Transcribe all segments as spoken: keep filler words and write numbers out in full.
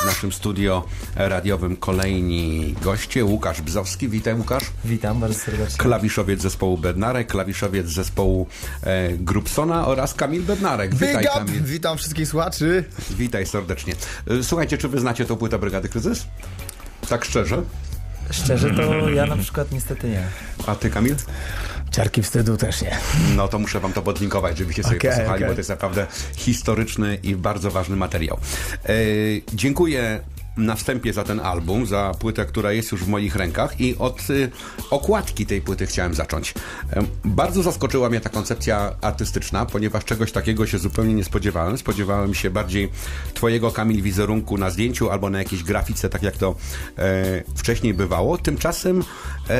W naszym studio radiowym kolejni goście. Łukasz Bzowski, witaj Łukasz. Witam bardzo serdecznie. Klawiszowiec zespołu Bednarek, klawiszowiec zespołu e, Grubsona oraz Kamil Bednarek. Witaj Witaj Kamil. Witam wszystkich słuchaczy. Witaj serdecznie. Słuchajcie, czy wy znacie tą płytę Brygady Kryzys? Tak szczerze? Szczerze to ja na przykład niestety nie. A ty, Kamil? Ciarki wstydu też nie. No to muszę wam to podlinkować, żebyście sobie okay, posłuchali, okay. bo to jest naprawdę historyczny i bardzo ważny materiał. E, dziękuję na wstępie za ten album, za płytę, która jest już w moich rękach i od y, okładki tej płyty chciałem zacząć. E, bardzo zaskoczyła mnie ta koncepcja artystyczna, ponieważ czegoś takiego się zupełnie nie spodziewałem. Spodziewałem się bardziej twojego, Kamil, wizerunku na zdjęciu albo na jakiejś grafice, tak jak to e, wcześniej bywało. Tymczasem e,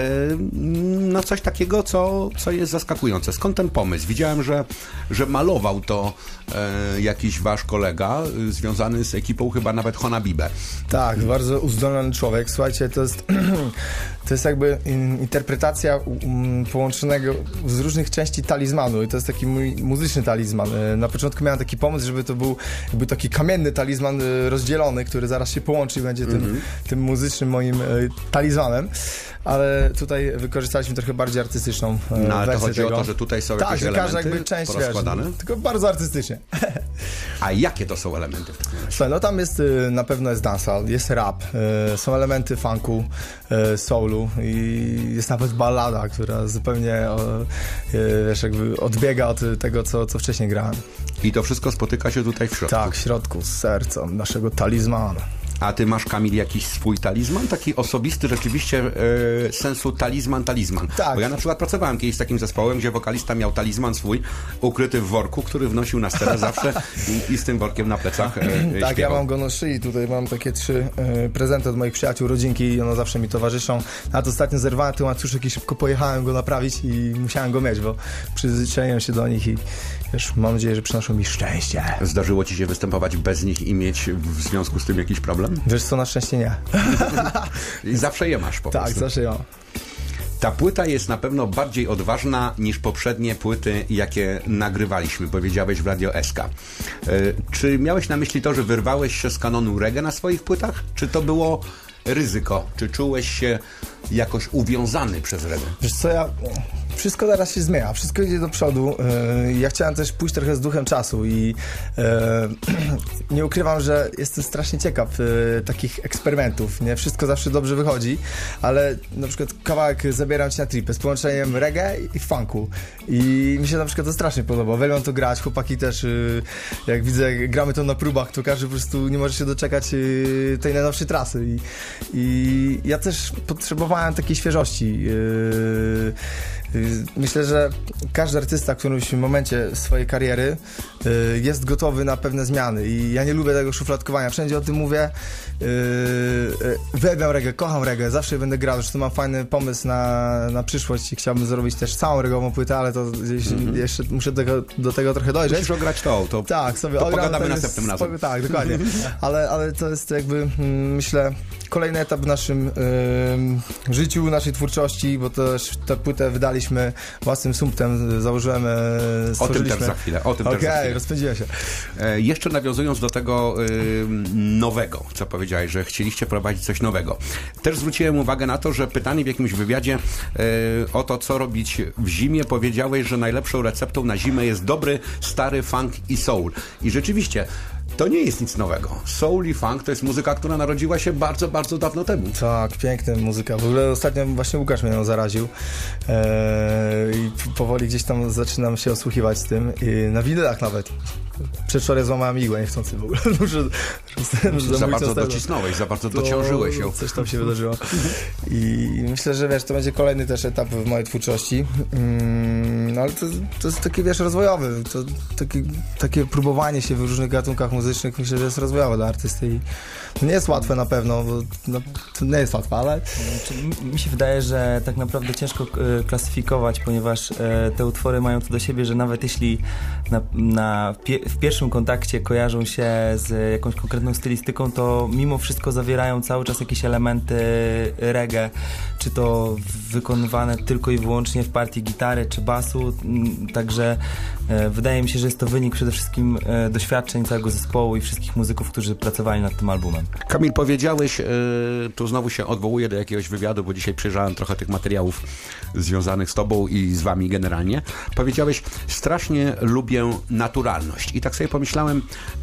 no coś takiego, co, co jest zaskakujące. Skąd ten pomysł? Widziałem, że, że malował to e, jakiś wasz kolega y, związany z ekipą chyba nawet Honabibe. Tak, bardzo uzdolniony człowiek. Słuchajcie, to jest, to jest jakby interpretacja um, połączonego z różnych części talizmanu i to jest taki mój muzyczny talizman. Na początku miałem taki pomysł, żeby to był jakby taki kamienny talizman rozdzielony, który zaraz się połączy i będzie tym, mm-hmm. tym muzycznym moim talizmanem. Ale tutaj wykorzystaliśmy trochę bardziej artystyczną no, ale wersję to chodzi tego. o to, że tutaj są tak, jakieś że elementy każda jakby część, porozkładane? Wiesz, tylko bardzo artystycznie. A jakie to są elementy? Słuchaj, no tam jest, na pewno jest dancehall, jest rap, są elementy funku, soulu i jest nawet ballada, która zupełnie wiesz, jakby odbiega od tego, co, co wcześniej grałem. I to wszystko spotyka się tutaj w środku? Tak, w środku, z sercem naszego talizmanu. A ty masz, Kamil, jakiś swój talizman? Taki osobisty rzeczywiście e, sensu talizman, talizman. Tak. Bo ja na przykład pracowałem kiedyś z takim zespołem, gdzie wokalista miał talizman swój ukryty w worku, który wnosił na scenę zawsze i, i z tym workiem na plecach e, Tak, śpiewał. ja mam go na szyi. Tutaj mam takie trzy e, prezenty od moich przyjaciół, rodzinki i one zawsze mi towarzyszą. Nawet ostatnio zerwałem ten łańcuszek i szybko pojechałem go naprawić i musiałem go mieć, bo przyzwyczaiłem się do nich i wiesz, mam nadzieję, że przynoszą mi szczęście. Zdarzyło ci się występować bez nich i mieć w związku z tym jakiś problem? Wiesz co, na szczęście nie. I zawsze je masz po tak, prostu. zawsze ja. Ta płyta jest na pewno bardziej odważna niż poprzednie płyty, jakie nagrywaliśmy, powiedziałeś w Radio S K. Yy, czy miałeś na myśli to, że wyrwałeś się z kanonu reggae na swoich płytach? Czy to było ryzyko? Czy czułeś się jakoś uwiązany przez reggae? Wiesz co, ja... Wszystko teraz się zmienia, wszystko idzie do przodu. Ja chciałem też pójść trochę z duchem czasu i e, nie ukrywam, że jestem strasznie ciekaw e, takich eksperymentów. Nie wszystko zawsze dobrze wychodzi, ale na przykład kawałek Zabieram Cię na tripę z połączeniem reggae i funku. I mi się na przykład to strasznie podoba. Uwielbiam to grać, chłopaki też, e, jak widzę, jak gramy to na próbach, to każdy po prostu nie może się doczekać e, tej najnowszej trasy. I, i ja też potrzebowałem takiej świeżości. E, Myślę, że każdy artysta w którymś momencie swojej kariery y, jest gotowy na pewne zmiany i ja nie lubię tego szufladkowania. Wszędzie o tym mówię. Yy, yy, Uwielbiam reggae, kocham reggae, zawsze będę grał. Zresztą mam fajny pomysł na, na przyszłość i chciałbym zrobić też całą reggae'ową płytę, ale to mm-hmm. jeszcze muszę do tego, do tego trochę dojrzeć. Musisz ograć to, to, tak, sobie to ogram, pogadamy to następnym jest, razem. Tak, dokładnie. Ale, ale to jest jakby, myślę, kolejny etap w naszym yy, życiu, naszej twórczości, bo też tę płytę wydaliśmy własnym sumptem, założyłem, stworzyliśmy. O tym też za chwilę. O tym okay, też za chwilę. rozpędziłem się. E, jeszcze nawiązując do tego y, nowego, co powiedziałeś, że chcieliście prowadzić coś nowego. Też zwróciłem uwagę na to, że pytanie w jakimś wywiadzie y, o to, co robić w zimie, powiedziałeś, że najlepszą receptą na zimę jest dobry, stary funk i soul. I rzeczywiście, to nie jest nic nowego. Soul i funk to jest muzyka, która narodziła się bardzo, bardzo dawno temu. Tak, piękna muzyka. W ogóle ostatnio właśnie Łukasz mnie ją zaraził eee, i powoli gdzieś tam zaczynam się osłuchiwać z tym. I na winylach nawet. Przedwczoraj złamałem igłę niechcący w ogóle. Muszę, za, za bardzo docisnąłeś, za bardzo dociążyłeś ją. Coś tam się wydarzyło. I myślę, że wiesz, to będzie kolejny też etap w mojej twórczości. Mm, no ale to, to jest taki, wiesz, rozwojowy. To, takie, takie próbowanie się w różnych gatunkach muzycznych, myślę, że jest rozwojowe dla artysty i to nie jest łatwe na pewno, bo no, to nie jest łatwe, ale... Mi się wydaje, że tak naprawdę ciężko klasyfikować, ponieważ te utwory mają to do siebie, że nawet jeśli na, na, w pierwszym kontakcie kojarzą się z jakąś konkretną stylistyką, to mimo wszystko zawierają cały czas jakieś elementy reggae, czy to wykonywane tylko i wyłącznie w partii gitary czy basu, także E, wydaje mi się, że jest to wynik przede wszystkim e, doświadczeń całego zespołu i wszystkich muzyków, którzy pracowali nad tym albumem. Kamil, powiedziałeś, yy, tu znowu się odwołuję do jakiegoś wywiadu, bo dzisiaj przejrzałem trochę tych materiałów związanych z tobą i z wami generalnie. Powiedziałeś, strasznie lubię naturalność. I tak sobie pomyślałem,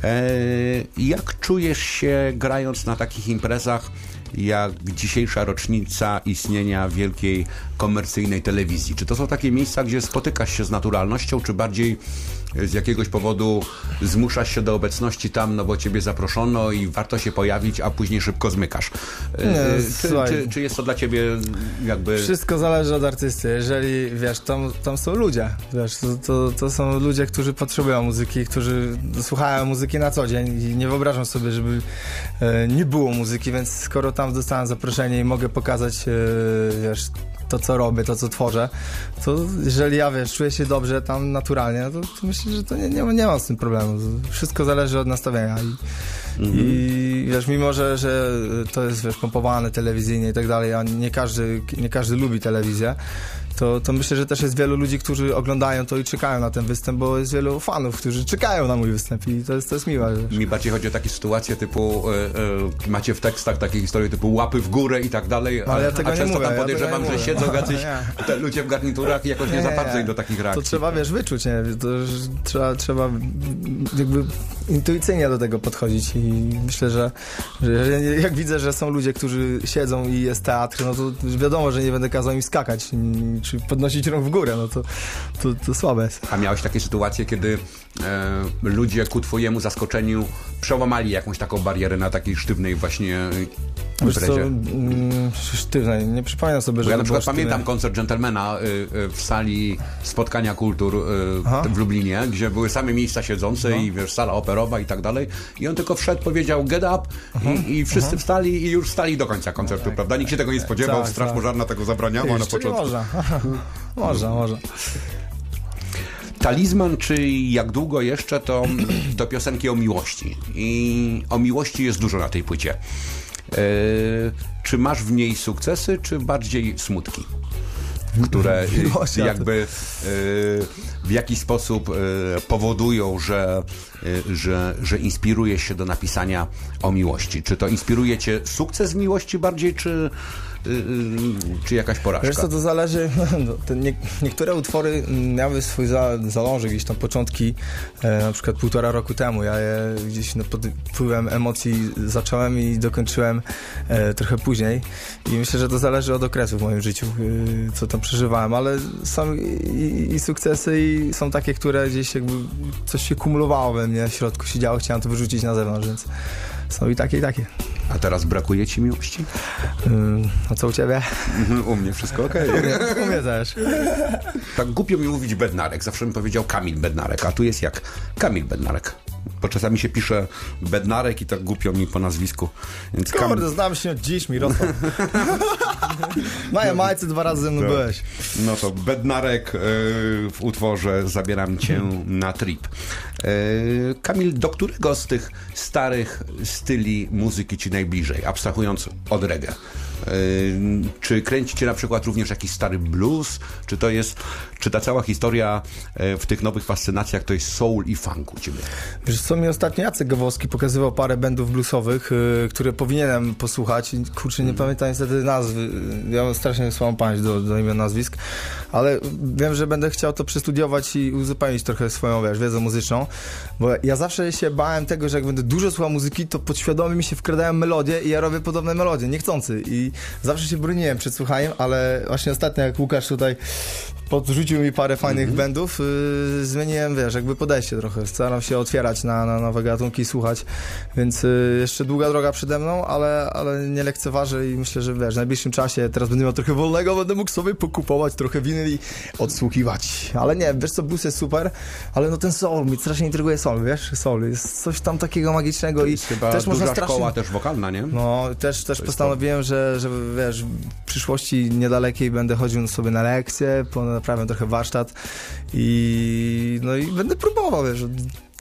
yy, jak czujesz się grając na takich imprezach, jak dzisiejsza rocznica istnienia wielkiej komercyjnej telewizji? Czy to są takie miejsca, gdzie spotykasz się z naturalnością, czy bardziej z jakiegoś powodu zmuszasz się do obecności tam, no bo ciebie zaproszono i warto się pojawić, a później szybko zmykasz? Nie, czy, czy, czy jest to dla ciebie jakby... Wszystko zależy od artysty. Jeżeli, wiesz, tam, tam są ludzie, wiesz, to, to, to są ludzie, którzy potrzebują muzyki, którzy słuchają muzyki na co dzień i nie wyobrażam sobie, żeby e, nie było muzyki, więc skoro tam dostałem zaproszenie i mogę pokazać, e, wiesz, to, co robię, to, co tworzę, to jeżeli ja, wiesz, czuję się dobrze tam naturalnie, no to, to myślę, że to nie, nie, nie mam z tym problemu. Wszystko zależy od nastawienia i, mhm. i wiesz, mimo, że, że to jest, wiesz, pompowane telewizyjnie i tak dalej, a nie każdy, nie każdy lubi telewizję, to, to myślę, że też jest wielu ludzi, którzy oglądają to i czekają na ten występ, bo jest wielu fanów, którzy czekają na mój występ i to jest, to jest miłe. Wiesz. Mi bardziej chodzi o takie sytuacje typu, e, e, macie w tekstach takie historie typu łapy w górę i tak dalej, a, Ale ja tego a nie często mówię, tam podejrzewam, ja że mówię. siedzą jacyś te ludzie w garniturach i jakoś nie, nie za bardzo im do takich reakcji. To trzeba, wiesz, wyczuć, nie? To, że trzeba, trzeba jakby intuicyjnie do tego podchodzić i myślę, że, że jak widzę, że są ludzie, którzy siedzą i jest teatr, no to wiadomo, że nie będę kazał im skakać czy podnosić rąk w górę, no to, to, to słabe jest. A miałeś takie sytuacje, kiedy e, ludzie ku twojemu zaskoczeniu przełamali jakąś taką barierę na takiej sztywnej właśnie Wiesz co, imprezie? mm, sztywnej, nie przypominam sobie, Bo że ja na przykład sztywne. pamiętam koncert Gentlemana y, y, w sali Spotkania Kultur y, w Lublinie, gdzie były same miejsca siedzące no. i wiesz, sala operowa i tak dalej. I on tylko wszedł, powiedział get up i, i wszyscy wstali i już stali do końca koncertu, tak, prawda? Nikt się tego nie spodziewał, tak, Straż tak. Pożarna tego zabraniała na początku. Można, można, można. Talizman, czy jak długo jeszcze, to, to piosenki o miłości. I o miłości jest dużo na tej płycie. Yy, czy masz w niej sukcesy, czy bardziej smutki? Które Miłość, jakby yy, w jakiś sposób yy, powodują, że, yy, że, że inspirujesz się do napisania o miłości. Czy to inspiruje cię sukces w miłości bardziej, czy, yy, czy jakaś porażka? Wiesz co, to zależy, no, te nie, niektóre utwory miały swój za, zalążek, gdzieś tam początki, e, na przykład półtora roku temu, ja je gdzieś no, pod wpływem emocji zacząłem i dokończyłem e, trochę później i myślę, że to zależy od okresu w moim życiu, e, co tam przeżywałem, ale są i, i sukcesy i są takie, które gdzieś jakby coś się kumulowało we mnie w środku, się działo, chciałem to wyrzucić na zewnątrz, więc są i takie, i takie. A teraz brakuje ci miłości? Ym, a co u ciebie? U mnie wszystko okej. Okay. U mnie też. Tak głupio mi mówić Bednarek. Zawsze bym powiedział Kamil Bednarek, a tu jest jak Kamil Bednarek. Bo czasami się pisze Bednarek i tak głupio mi po nazwisku. Więc Kurde, Kamil... znam się od dziś, Mirosław. Na Jamajce dwa razy ze mną byłeś. No to Bednarek yy, w utworze Zabieram cię na trip. Yy, Kamil, do którego z tych starych styli muzyki ci najbliżej, abstrahując od reggae? Yy, czy kręci cię na przykład również jakiś stary blues? Czy to jest, czy ta cała historia yy, w tych nowych fascynacjach to jest soul i funk u ciebie? Wiesz co, mi ostatnio Jacek Gawowski pokazywał parę bandów bluesowych, yy, które powinienem posłuchać. Kurczę, nie hmm. pamiętam niestety nazwy. Ja mam strasznie słabą pamięć do, do imion, nazwisk, ale wiem, że będę chciał to przestudiować i uzupełnić trochę swoją, wiesz, wiedzę muzyczną, bo ja zawsze się bałem tego, że jak będę dużo słuchał muzyki, to podświadomie mi się wkradają melodie i ja robię podobne melodie, niechcący. I zawsze się broniłem przed słuchaniem, ale właśnie ostatnio, jak Łukasz tutaj podrzucił mi parę fajnych mm-hmm. bandów, yy, zmieniłem, wiesz, jakby podejście trochę. Staram się otwierać na, na nowe gatunki i słuchać, więc yy, jeszcze długa droga przede mną, ale, ale nie lekceważę i myślę, że wiesz, w najbliższym czasie teraz będę miał trochę wolnego, będę mógł sobie pokupować trochę winyl i odsłuchiwać. Ale nie, wiesz co, blues jest super, ale no ten soul, mnie strasznie intryguje soul, wiesz, soul jest coś tam takiego magicznego i chyba też można duża strasznie... szkoła też wokalna, nie? No, też, też postanowiłem, że, że wiesz, w przyszłości niedalekiej będę chodził sobie na lekcje, naprawiam trochę warsztat i no i będę próbował, wiesz,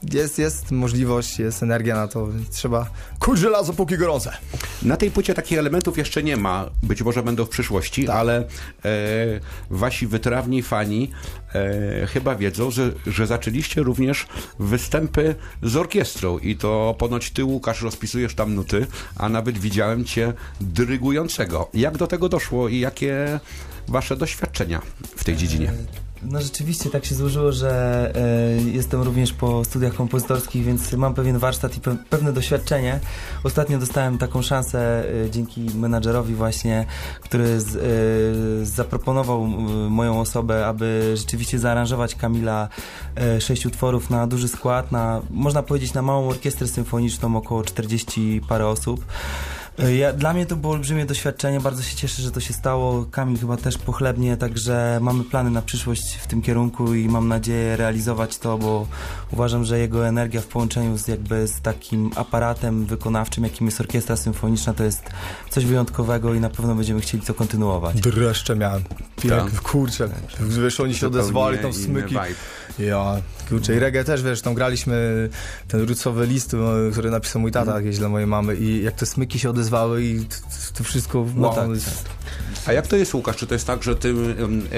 jest, jest możliwość, jest energia na to, więc trzeba kuć żelazo póki gorące. Na tej płycie takich elementów jeszcze nie ma, być może będą w przyszłości, tak. ale e, wasi wytrawni fani e, chyba wiedzą, że, że zaczęliście również występy z orkiestrą i to ponoć ty, Łukasz, rozpisujesz tam nuty, a nawet widziałem cię dyrygującego. Jak do tego doszło i jakie wasze doświadczenia w tej dziedzinie? No rzeczywiście tak się złożyło, że e, jestem również po studiach kompozytorskich, więc mam pewien warsztat i pe pewne doświadczenie. Ostatnio dostałem taką szansę e, dzięki menadżerowi właśnie, który z, e, zaproponował e, moją osobę, aby rzeczywiście zaaranżować Kamila e, sześć utworów na duży skład, na, można powiedzieć, na małą orkiestrę symfoniczną, około czterdzieści parę osób. Ja, dla mnie to było olbrzymie doświadczenie, bardzo się cieszę, że to się stało. Kamil chyba też pochlebnie, także mamy plany na przyszłość w tym kierunku i mam nadzieję realizować to, bo uważam, że jego energia w połączeniu z jakby z takim aparatem wykonawczym, jakim jest orkiestra symfoniczna, to jest coś wyjątkowego i na pewno będziemy chcieli to kontynuować. Dreszcze miałem. Jak, kurczę, wiesz, oni się odezwali, tam smyki. Ja, kurczę, i reggae też, wiesz, tam graliśmy ten rucowy list, który napisał mój tata jakieś dla mojej mamy i jak te smyki się odezwały i to, to wszystko... No wow, tak. A jak to jest, Łukasz? Czy to jest tak, że ty, yy,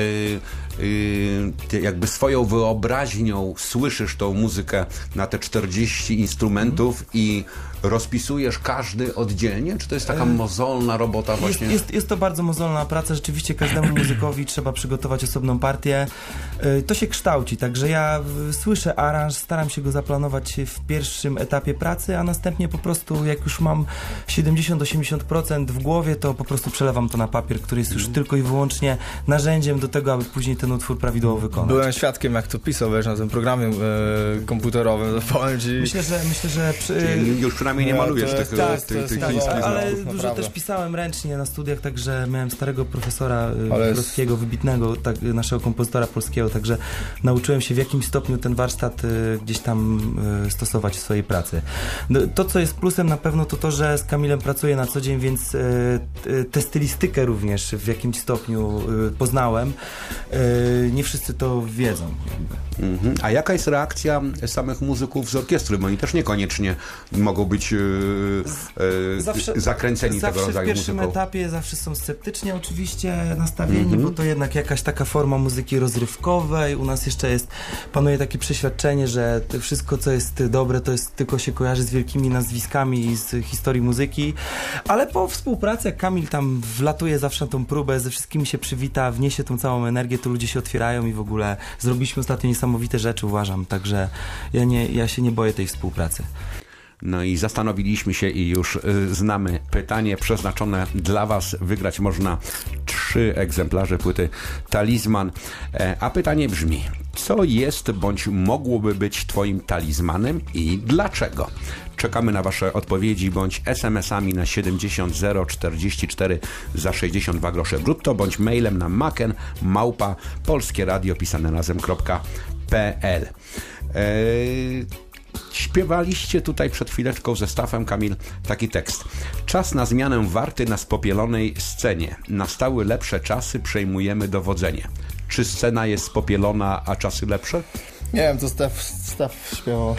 yy, ty jakby swoją wyobraźnią słyszysz tą muzykę na te czterdzieści instrumentów mm. i rozpisujesz każdy oddzielnie? Czy to jest taka mozolna robota właśnie? Jest, jest, jest to bardzo mozolna praca. Rzeczywiście każdemu muzykowi trzeba przygotować osobną partię. Yy, to się kształci, także ja słyszę aranż, staram się go zaplanować w pierwszym etapie pracy, a następnie po prostu jak już mam siedemdziesiąt do osiemdziesięciu procent w głowie, to po prostu przelewam to na papier, który jest już tylko i wyłącznie narzędziem do tego, aby później ten utwór prawidłowo wykonać. Byłem świadkiem, jak to pisał, wiesz, na tym programie e, komputerowym, to powiem ci... Myślę, że... Myślę, że przy... Już przynajmniej nie malujesz no, tych, tak, tych, tych tak, list. Ale, ale no, dużo naprawdę. też pisałem ręcznie na studiach, także miałem starego profesora ale polskiego, jest... wybitnego, tak, naszego kompozytora polskiego, także nauczyłem się w jakimś stopniu ten warsztat y, gdzieś tam y, stosować w swojej pracy. No, to, co jest plusem na pewno, to to, że z Kamilem pracuję na co dzień, więc y, y, tę stylistykę również w jakimś stopniu y, poznałem. Y, nie wszyscy to wiedzą. Mhm. A jaka jest reakcja samych muzyków z orkiestry? Bo oni też niekoniecznie mogą być yy, yy, zawsze, zakręceni zawsze tego rodzaju muzyką. W pierwszym muzyką. etapie zawsze są sceptycznie oczywiście nastawieni, mhm. bo to jednak jakaś taka forma muzyki rozrywkowej. U nas jeszcze jest, panuje takie przeświadczenie, że wszystko, co jest dobre, to jest tylko się kojarzy z wielkimi nazwiskami i z historii muzyki. Ale po współpracy, jak Kamil tam wlatuje zawsze na tą próbę, ze wszystkimi się przywita, wniesie tą całą energię, to ludzie się otwierają i w ogóle zrobiliśmy ostatnio niesamowite rzeczy, uważam. Także ja, nie, ja się nie boję tej współpracy. No i zastanowiliśmy się i już y, znamy pytanie przeznaczone dla was. Wygrać można trzy egzemplarze płyty Talizman. E, a pytanie brzmi, co jest bądź mogłoby być twoim talizmanem i dlaczego? Czekamy na wasze odpowiedzi bądź es em esami na siedemdziesiąt zero czterdzieści cztery za sześćdziesiąt dwa grosze brutto, bądź mailem na maken małpa polskie radio pisane razem kropka pe el. Eee, Śpiewaliście tutaj przed chwileczką ze Stafem, Kamil, taki tekst. Czas na zmianę warty na spopielonej scenie. Nastały lepsze czasy, przejmujemy dowodzenie. Czy scena jest spopielona, a czasy lepsze? Nie wiem, to Staf, Staf śpiewał.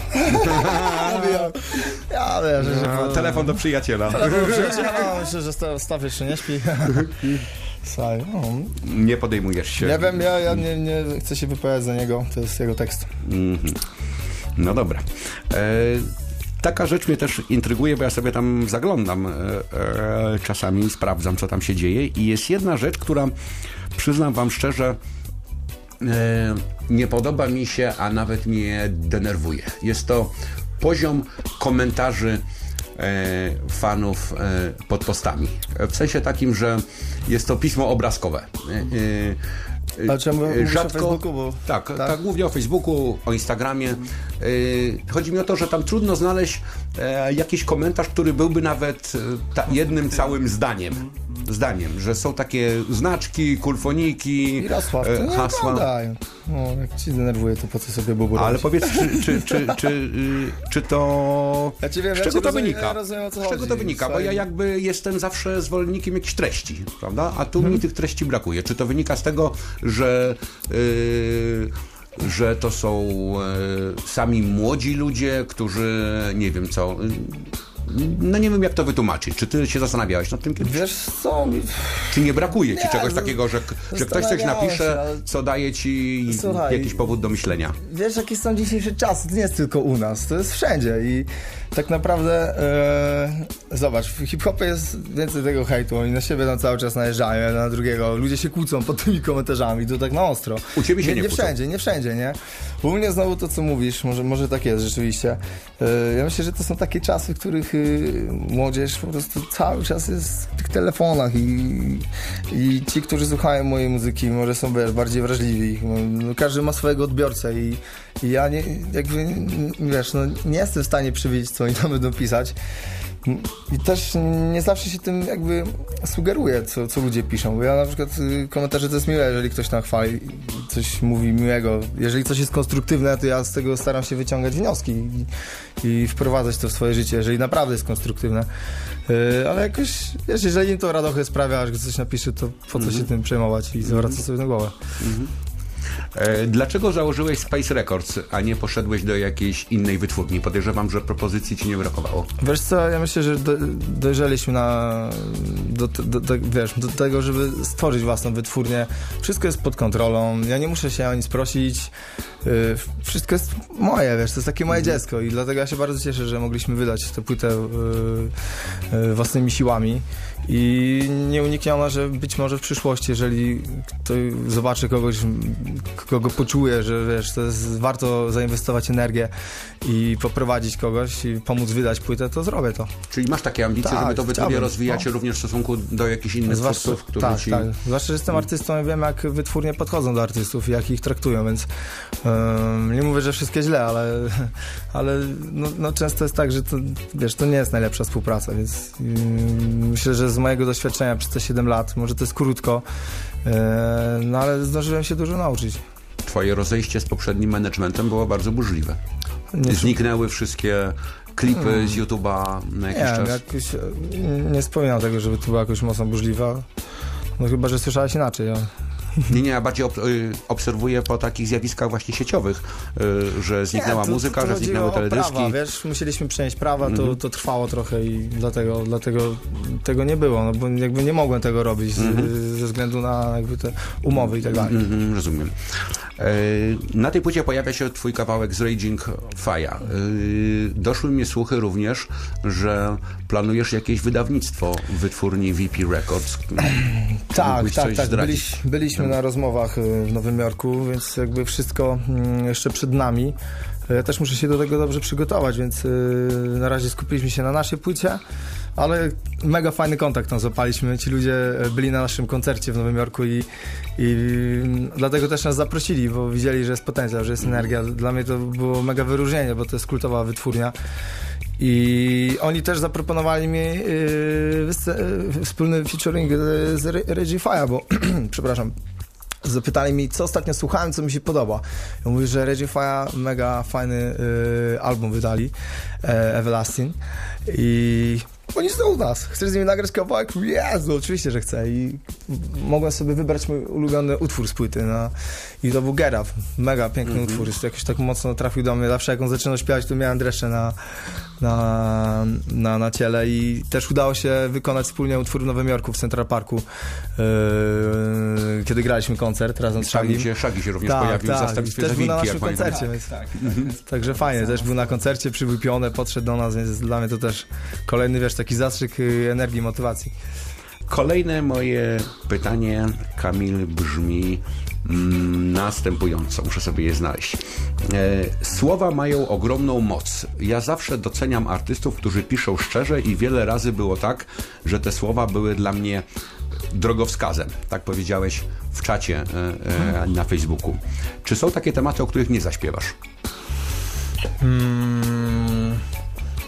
ja, ja wiem, że... No, telefon do przyjaciela. Telefon do przyjaciela, myślę, że Staf jeszcze nie śpi. Słuchaj, no. Nie podejmujesz się. Nie wiem, ja, ja nie, nie chcę się wypowiadać za niego, to jest jego tekst. Mm-hmm. No dobra. E, taka rzecz mnie też intryguje, bo ja sobie tam zaglądam e, e, czasami, sprawdzam, co tam się dzieje i jest jedna rzecz, która, przyznam wam szczerze, e, nie podoba mi się, a nawet mnie denerwuje. Jest to poziom komentarzy e, fanów e, pod postami. W sensie takim, że jest to pismo obrazkowe. E, Ale czy mówisz rzadko, o Facebooku? Bo... Tak, tak, tak, tak, mówię o Facebooku, o Instagramie. Mhm. Chodzi mi o to, że tam trudno znaleźć e, jakiś komentarz, który byłby nawet e, ta, jednym całym zdaniem. Zdaniem, że są takie znaczki, kulfoniki, Mirosław, e, to nie hasła. oglądaj. No, jak ci denerwuje, to po co sobie bubu Ale robić? powiedz, czy, czy, czy, czy, y, czy to... Ja ci wiem, z ja czego ci to rozumiem, wynika? ja rozumiem, o co z czego chodzi. to wynika? Bo Słuchaj. ja jakby jestem zawsze zwolennikiem jakichś treści, prawda? A tu hmm. mi tych treści brakuje. Czy to wynika z tego, że... Yy, że to są e, sami młodzi ludzie, którzy nie wiem co... No nie wiem, jak to wytłumaczyć. Czy ty się zastanawiałeś nad tym kiedyś? Wiesz co? Czy nie brakuje ci Nie, czegoś no, takiego, że, że ktoś coś napisze, się, ale... co daje ci Słuchaj, jakiś powód do myślenia? Wiesz, jakie są dzisiejsze czasy? To nie jest tylko u nas, to jest wszędzie i tak naprawdę e, zobacz, w hip-hopie jest więcej tego hejtu, oni na siebie tam cały czas najeżdżają, na drugiego, ludzie się kłócą pod tymi komentarzami, to tak na ostro. U ciebie się nie, nie, nie kłócą? wszędzie, nie wszędzie, nie? U mnie znowu to, co mówisz, może, może tak jest rzeczywiście. E, ja myślę, że to są takie czasy, w których y, młodzież po prostu cały czas jest w tych telefonach i, i ci, którzy słuchają mojej muzyki, może są wiesz, bardziej wrażliwi. No, każdy ma swojego odbiorcę i, i ja nie, jakby, wiesz, no, nie jestem w stanie przewidzieć, co oni tam będą pisać. I też nie zawsze się tym jakby sugeruję, co, co ludzie piszą, bo ja na przykład komentarze to jest miłe, jeżeli ktoś tam chwali, coś mówi miłego. Jeżeli coś jest konstruktywne, to ja z tego staram się wyciągać wnioski i, i wprowadzać to w swoje życie, jeżeli naprawdę jest konstruktywne. Yy, ale jakoś, wiesz, jeżeli im to radochę sprawia, że coś napisze, to po co mm-hmm. się tym przejmować i zwracać sobie na głowę. Mm-hmm. Dlaczego założyłeś Space Records, a nie poszedłeś do jakiejś innej wytwórni? Podejrzewam, że propozycji ci nie brakowało. Wiesz co, ja myślę, że do, dojrzeliśmy na, do, do, do, wiesz, do tego, żeby stworzyć własną wytwórnię. Wszystko jest pod kontrolą, ja nie muszę się o nic prosić. Yy, wszystko jest moje, wiesz, to jest takie moje mm. dziecko i dlatego ja się bardzo cieszę, że mogliśmy wydać tę płytę yy, yy, własnymi siłami. I nieuniknione, że być może w przyszłości, jeżeli ktoś zobaczy kogoś, kogo poczuje, że wiesz, to jest warto zainwestować energię i poprowadzić kogoś i pomóc wydać płytę, to zrobię to. Czyli masz takie ambicje, tak, żeby to wytwórnię rozwijać no. również w stosunku do jakichś innych Zwłaszcza, twórców, którzy tak, ci... tak. Zwłaszcza, że jestem artystą i wiem, jak wytwórnie podchodzą do artystów i jak ich traktują, więc um, nie mówię, że wszystkie źle, ale, ale no, no często jest tak, że to, wiesz, to nie jest najlepsza współpraca, więc um, myślę, że z mojego doświadczenia przez te siedem lat, może to jest krótko, e, no ale zdążyłem się dużo nauczyć. Twoje rozejście z poprzednim managementem było bardzo burzliwe. Nie Zniknęły wszystkie klipy hmm. z YouTube'a na jakiś nie, czas. Jakoś, nie wspominam tego, żeby to była jakoś mocno burzliwa. No chyba, że słyszałeś inaczej. Ja. Nie, nie, ja bardziej ob- obserwuję po takich zjawiskach właśnie sieciowych, yy, że zniknęła nie, to, muzyka, to że zniknęły teledyski. Prawa, wiesz, musieliśmy przenieść prawa, to, mm-hmm. to trwało trochę i dlatego, dlatego tego nie było, no bo jakby nie mogłem tego robić z, mm-hmm. ze względu na jakby te umowy i tak dalej. Mm-hmm, rozumiem. Yy, na tej płycie pojawia się twój kawałek z Raging Fire. Yy, doszły mnie słuchy również, że planujesz jakieś wydawnictwo w wytwórni V P Records. Tak, tak, tak. Byliś, byliśmy na rozmowach w Nowym Jorku, więc jakby wszystko jeszcze przed nami. Ja też muszę się do tego dobrze przygotować, więc na razie skupiliśmy się na naszej płycie, ale mega fajny kontakt tam złapaliśmy. Ci ludzie byli na naszym koncercie w Nowym Jorku i, i dlatego też nas zaprosili, bo widzieli, że jest potencjał, że jest energia. Dla mnie to było mega wyróżnienie, bo to jest kultowa wytwórnia. I oni też zaproponowali mi yy, yy, wspólny featuring z Raging Fire, bo przepraszam, zapytali mi, co ostatnio słuchałem, co mi się podoba. Ja mówię, że Raging Fire mega fajny yy, album wydali, e, Everlasting, i oni są u nas. Chcesz z nimi nagrać kawałek? Jezu, oczywiście, że chcę. I mogłem sobie wybrać mój ulubiony utwór z płyty. No. I to był Get Up. Mega piękny mm-hmm. utwór. Jakoś tak mocno trafił do mnie. Zawsze jak on zaczynał śpiewać, to miałem dreszcze na, na, na, na ciele. I też udało się wykonać wspólnie utwór w Nowym Jorku, w Central Parku, yy, kiedy graliśmy koncert razem z Shagim. Się, Shaggy się również tak, pojawił tak. w zastępstwie też był na naszym jak koncercie. Tak, więc, tak, tak. Także fajnie. Też był na koncercie, przybył pionę, podszedł do nas, więc dla mnie to też kolejny, wiesz, taki zastrzyk energii, motywacji. Kolejne moje pytanie, Kamil, brzmi mm, następująco. Muszę sobie je znaleźć. E, słowa mają ogromną moc. Ja zawsze doceniam artystów, którzy piszą szczerze i wiele razy było tak, że te słowa były dla mnie drogowskazem. Tak powiedziałeś w czacie e, e, na Facebooku. Czy są takie tematy, o których nie zaśpiewasz? Hmm...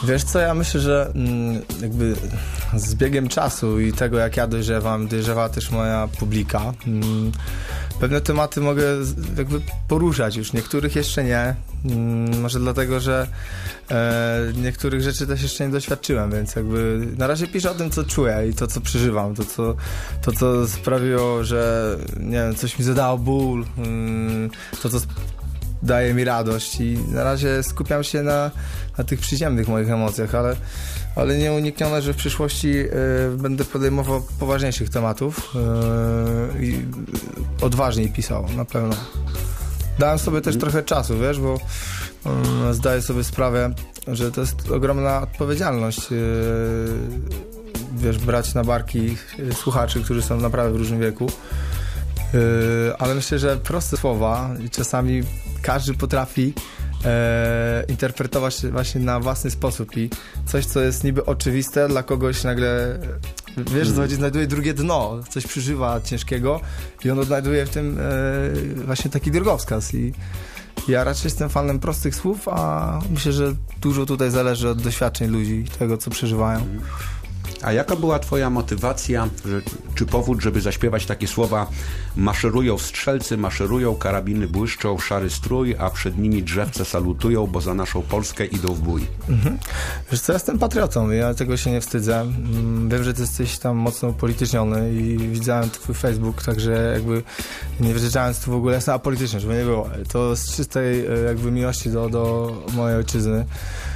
Wiesz co, ja myślę, że mm, jakby z biegiem czasu i tego, jak ja dojrzewam, dojrzewa też moja publika. Mm, pewne tematy mogę jakby poruszać już, niektórych jeszcze nie. Mm, może dlatego, że e, niektórych rzeczy też jeszcze nie doświadczyłem, więc jakby na razie piszę o tym, co czuję i to, co przeżywam, to, co, to, co sprawiło, że nie wiem, coś mi zadało ból, mm, to, co daje mi radość i na razie skupiam się na, na tych przyziemnych moich emocjach, ale, ale nieuniknione, że w przyszłości y, będę podejmował poważniejszych tematów y, i odważniej pisał, na pewno. Dałem sobie też trochę czasu, wiesz, bo y, zdaję sobie sprawę, że to jest ogromna odpowiedzialność, y, wiesz, brać na barki słuchaczy, którzy są naprawdę w różnym wieku. Yy, ale myślę, że proste słowa i czasami każdy potrafi e, interpretować właśnie na własny sposób i coś, co jest niby oczywiste, dla kogoś nagle, wiesz, mm. znajduje drugie dno, coś przeżywa ciężkiego i on odnajduje w tym e, właśnie taki drogowskaz i ja raczej jestem fanem prostych słów, a myślę, że dużo tutaj zależy od doświadczeń ludzi i tego, co przeżywają. Mm. A jaka była twoja motywacja, że, czy powód, żeby zaśpiewać takie słowa: maszerują strzelcy, maszerują, karabiny błyszczą, szary strój, a przed nimi drzewce salutują, bo za naszą Polskę idą w bój? Mhm. Wiesz co, ja jestem patriotą i ja tego się nie wstydzę. Wiem, że ty jesteś tam mocno upolityczniony i widziałem twój Facebook, także jakby nie wyrzeczając tu w ogóle, jestem apolityczny, żeby nie było. To z czystej jakby miłości do, do mojej ojczyzny.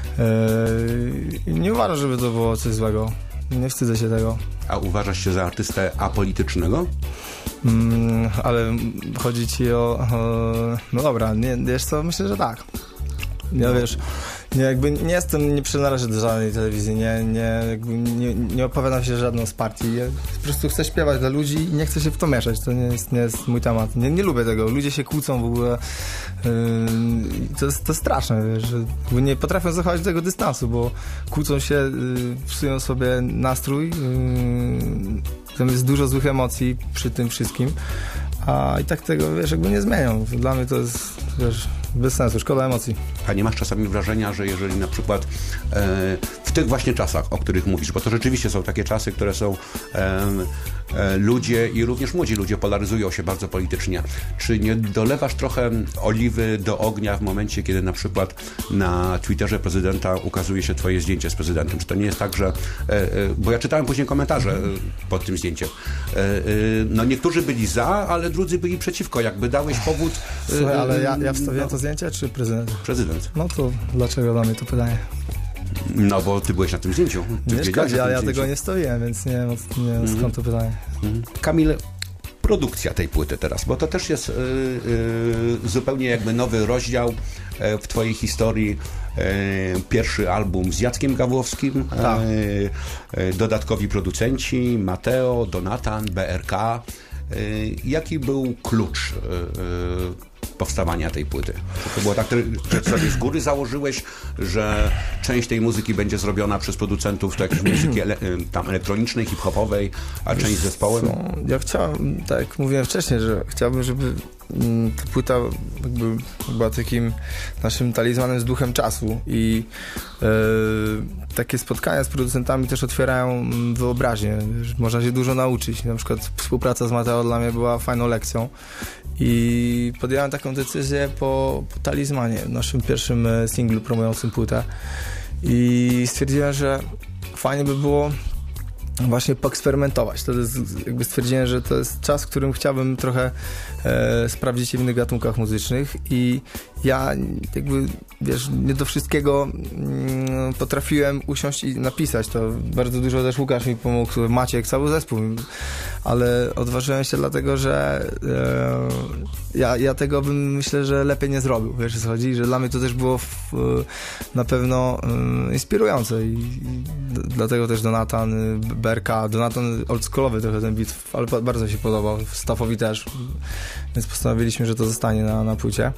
I nie uważam, żeby to było coś złego. Nie wstydzę się tego. A uważasz się za artystę apolitycznego? Mm, ale chodzi ci o, o... No dobra, nie, wiesz co? Myślę, że tak. Ja no. wiesz, nie, jakby nie jestem, nie przynależę do żadnej telewizji, nie, nie, jakby nie, nie opowiadam się żadną z partii. Ja po prostu chcę śpiewać dla ludzi i nie chcę się w to mieszać. To nie jest, nie jest mój temat. Nie, nie lubię tego. Ludzie się kłócą w ogóle. Yy, to jest to straszne, wiesz, że nie potrafią zachować tego dystansu, bo kłócą się, yy, psują sobie nastrój. Yy, tam jest dużo złych emocji przy tym wszystkim. A i tak tego, wiesz, jakby nie zmienią. Dla mnie to jest, wiesz, bez sensu, szkoda emocji. A nie masz czasami wrażenia, że jeżeli na przykład e, w tych właśnie czasach, o których mówisz, bo to rzeczywiście są takie czasy, które są e, e, ludzie i również młodzi ludzie polaryzują się bardzo politycznie. Czy nie dolewasz trochę oliwy do ognia w momencie, kiedy na przykład na Twitterze prezydenta ukazuje się twoje zdjęcie z prezydentem? Czy to nie jest tak, że... E, e, bo ja czytałem później komentarze e, pod tym zdjęciem. E, e, no niektórzy byli za, ale drudzy byli przeciwko. Jakby dałeś powód... E, Słuchaj, ale ja, ja wstawiłem no, to zdjęcie, czy prezydent? Prezydent. No to dlaczego dla mnie to pytanie? No bo ty byłeś na tym zdjęciu. Ty nie szkodzi, ale ja zdjęciu. tego nie stoiłem, więc nie wiem mm. skąd to pytanie. Mm. Kamil, produkcja tej płyty teraz, bo to też jest yy, yy, zupełnie jakby nowy rozdział yy, w twojej historii. Yy, pierwszy album z Jackiem Gawłowskim, tak. yy, yy, dodatkowi producenci, Mateo, Donatan, B R K. Yy, jaki był klucz yy, powstawania tej płyty? Czy to było tak, że sobie z góry założyłeś, że część tej muzyki będzie zrobiona przez producentów to jakiejś muzyki ele tam elektronicznej, hip-hopowej, a część z zespołem? No, ja chciałem, tak jak mówiłem wcześniej, że chciałbym, żeby mm, ta płyta jakby była takim naszym talizmanem z duchem czasu i e, takie spotkania z producentami też otwierają wyobraźnię. Można się dużo nauczyć. Na przykład współpraca z Mateo dla mnie była fajną lekcją i podjąłem taką decyzję po, po Talizmanie, naszym pierwszym singlu promującym płytę i stwierdziłem, że fajnie by było właśnie poeksperymentować. To jest jakby stwierdzenie, że to jest czas, w którym chciałbym trochę e, sprawdzić się w innych gatunkach muzycznych i ja jakby, wiesz, nie do wszystkiego mm, potrafiłem usiąść i napisać. To bardzo dużo też Łukasz mi pomógł, Maciek, cały zespół, ale odważyłem się dlatego, że e, ja, ja tego bym, myślę, że lepiej nie zrobił, wiesz, co chodzi, że dla mnie to też było w, na pewno e, inspirujące i, i dlatego też Donatan, B R K, Donatan oldschoolowy trochę ten beat, ale bardzo mi się podobał, Staffowi też, więc postanowiliśmy, że to zostanie na, na płycie.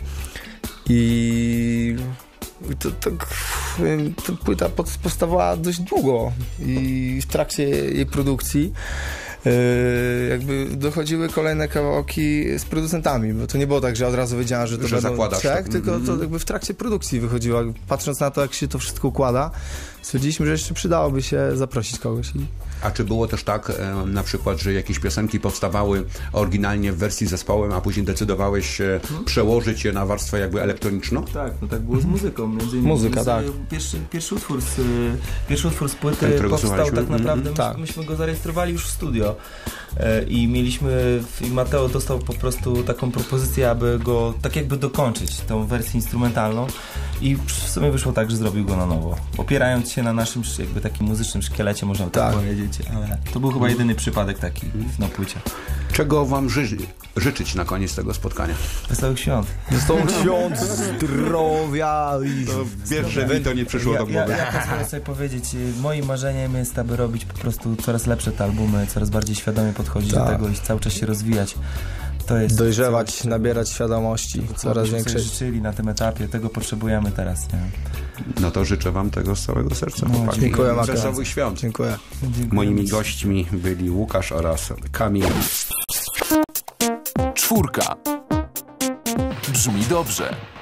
I to, to, to płyta powstawała dość długo i w trakcie jej produkcji yy, jakby dochodziły kolejne kawałki z producentami, bo to nie było tak, że od razu wiedziałem, że to że będą trzech, to. tylko mm-hmm. to jakby w trakcie produkcji wychodziło. Patrząc na to, jak się to wszystko układa, stwierdziliśmy, że jeszcze przydałoby się zaprosić kogoś. I... A czy było też tak, e, na przykład, że jakieś piosenki powstawały oryginalnie w wersji zespołem, a później decydowałeś się hmm? przełożyć je na warstwę jakby elektroniczną? Tak, no tak było z muzyką. Między innymi Muzyka, z, tak. Pierwszy, pierwszy, utwór z, pierwszy utwór z płyty Ten, powstał tak naprawdę, mm, tak. myśmy, myśmy go zarejestrowali już w studio e, i mieliśmy, i Mateo dostał po prostu taką propozycję, aby go tak jakby dokończyć, tą wersję instrumentalną i w sumie wyszło tak, że zrobił go na nowo, opierając się na naszym jakby takim muzycznym szkielecie, można tak, tak powiedzieć, ale to był chyba jedyny przypadek taki na płycie. Czego wam ży życzyć na koniec tego spotkania? Wesołych świąt. Wesołych świąt, zdrowia i... To pierwsze mi to nie przyszło ja, do głowy. Ja, ja pozwolę sobie powiedzieć, moim marzeniem jest, aby robić po prostu coraz lepsze te albumy, coraz bardziej świadomie podchodzić tak. do tego i cały czas się rozwijać. To jest dojrzewać, coś, nabierać świadomości, coraz większej. życzyli na tym etapie, tego potrzebujemy teraz. Nie? No to życzę wam tego z całego serca. No, dziękuję, Wesołych świąt. Dziękuję. Dziękuję. Moimi gośćmi byli Łukasz oraz Kamil. Czwórka. Brzmi dobrze.